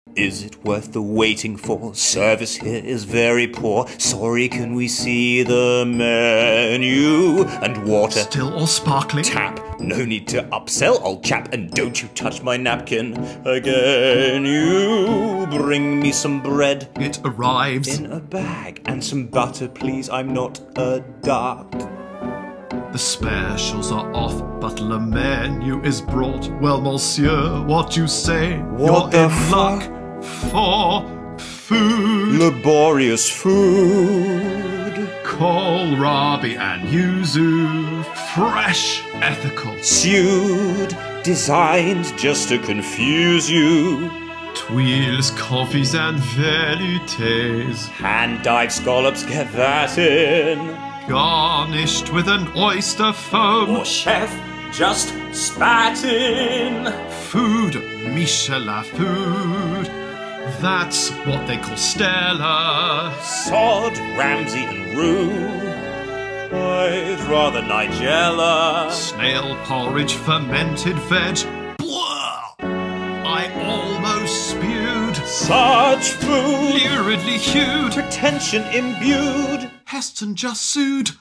Is it worth the waiting for? Service here is very poor. Sorry, can we see the menu? And water? Still or sparkling? Tap. No need to upsell, old chap. And don't you touch my napkin again. You bring me some bread. It arrives in a bag. And some butter, please. I'm not a duck. The specials are off, but le menu is brought. Well, monsieur, what you say? What You're the in luck for food. Laborious food. Kohlrabi and yuzu. Fresh, ethical. Pseud. Designed just to confuse you. Tuiles, confits and veloutés. Hand-dyed scallops, get that in. Garnished with an oyster foam. Or chef, just spat in. Food, Michelin food. That's what they call stellar. Sod, Ramsay and Roux. I'd rather Nigella. Snail porridge, fermented veg. Blah! I almost spewed. Such food. Luridly hued. Pretension imbued. Heston just sued.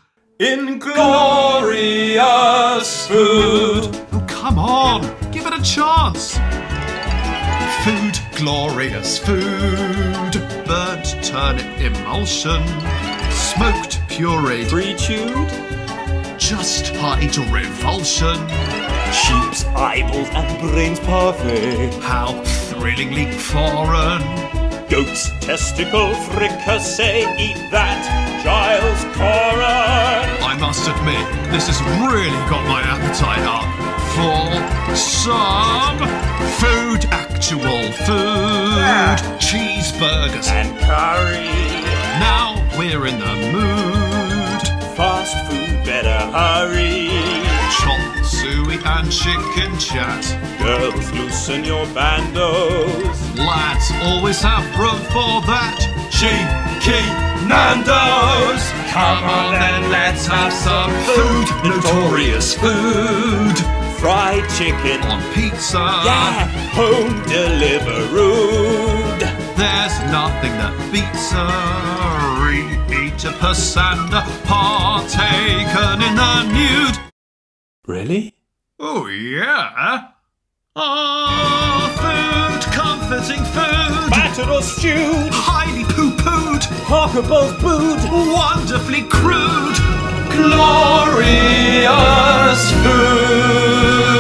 Inglorious food. Oh, come on, give it a chance. Food, glorious food. Burnt turnip emulsion. Smoked puree. Pre-chewed. Just hide your revulsion. Sheep's eyeballs and brains parfait. How thrillingly foreign. Goat's testicle fricassee, eat that, Giles Coran. I must admit, this has really got my appetite up for some food, actual food, cheeseburgers and curry. Now we're in the mood. Fast food, better hurry. Chop suey and chicken chat. Girls, loosen your bandos. Lads always have room for that. Cheeky Nando's. Come on then, let's have some food. Notorious food. Fried chicken on pizza. Yeah, home deliveroo. There's nothing that beats a repeater pasanda partaken in the nude. Really? Oh yeah. Ah, food, comforting food. Battered or stewed. Highly poo-pooed. Hawkables booed. Wonderfully crude. Glorious food.